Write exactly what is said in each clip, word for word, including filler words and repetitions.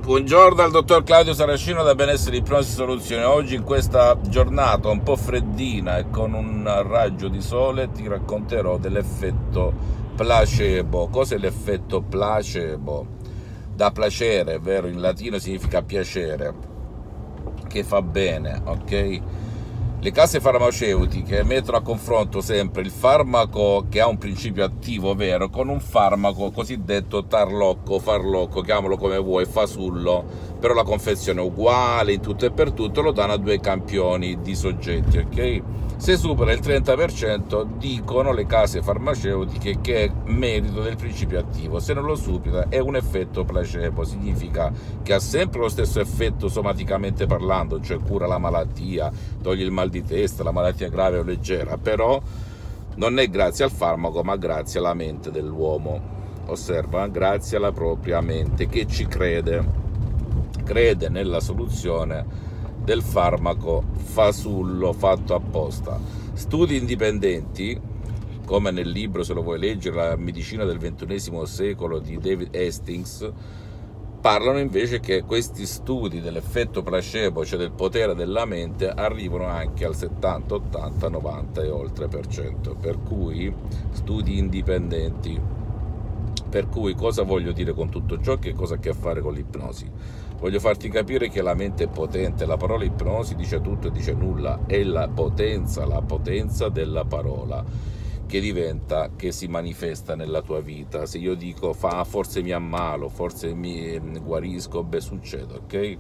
Buongiorno dal dottor Claudio Saracino da Benessere Ipnosi Soluzione. Oggi in questa giornata un po' freddina e con un raggio di sole ti racconterò dell'effetto placebo. Cos'è l'effetto placebo? Da placere, vero? In latino significa piacere, che fa bene, ok? Le case farmaceutiche mettono a confronto sempre il farmaco che ha un principio attivo vero con un farmaco cosiddetto tarlocco, farlocco, chiamalo come vuoi, fasullo, però la confezione è uguale in tutto e per tutto, lo danno a due campioni di soggetti, ok? Se supera il trenta per cento dicono le case farmaceutiche che è merito del principio attivo, se non lo supera è un effetto placebo, significa che ha sempre lo stesso effetto somaticamente parlando, cioè cura la malattia, toglie il mal di testa, la malattia grave o leggera, però non è grazie al farmaco ma grazie alla mente dell'uomo. Osserva, grazie alla propria mente che ci crede, crede nella soluzione del farmaco fasullo fatto apposta. Studi indipendenti, come nel libro, se lo vuoi leggere, La medicina del ventunesimo secolo di David Hastings, parlano invece che questi studi dell'effetto placebo, cioè del potere della mente, arrivano anche al settanta, ottanta, novanta e oltre per cento, per cui studi indipendenti. Per cui cosa voglio dire con tutto ciò? Che cosa ha a che fare con l'ipnosi? Voglio farti capire che la mente è potente, la parola ipnosi dice tutto e dice nulla, è la potenza, la potenza della parola che diventa, che si manifesta nella tua vita. Se io dico fa, forse mi ammalo, forse mi guarisco, beh succede, ok?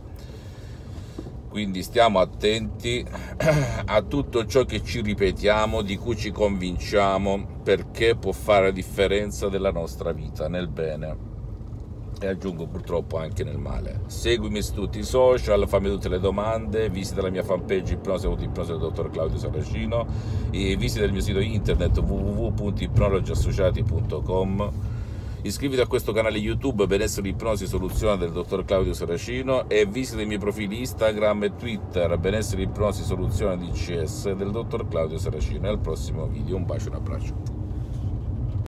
Quindi stiamo attenti a tutto ciò che ci ripetiamo, di cui ci convinciamo, perché può fare la differenza della nostra vita, nel bene e aggiungo purtroppo anche nel male. Seguimi su tutti i social, fammi tutte le domande, visita la mia fanpage Ipnosi Ipnosi del dottor Claudio Saracino e visita il mio sito internet w w w punto ipnologi associati punto com. Iscriviti a questo canale YouTube Benessere Ipnosi Soluzione del dottor Claudio Saracino e visita i miei profili Instagram e Twitter Benessere Ipnosi Soluzione D C S del dottor Claudio Saracino. E al prossimo video, un bacio e un abbraccio.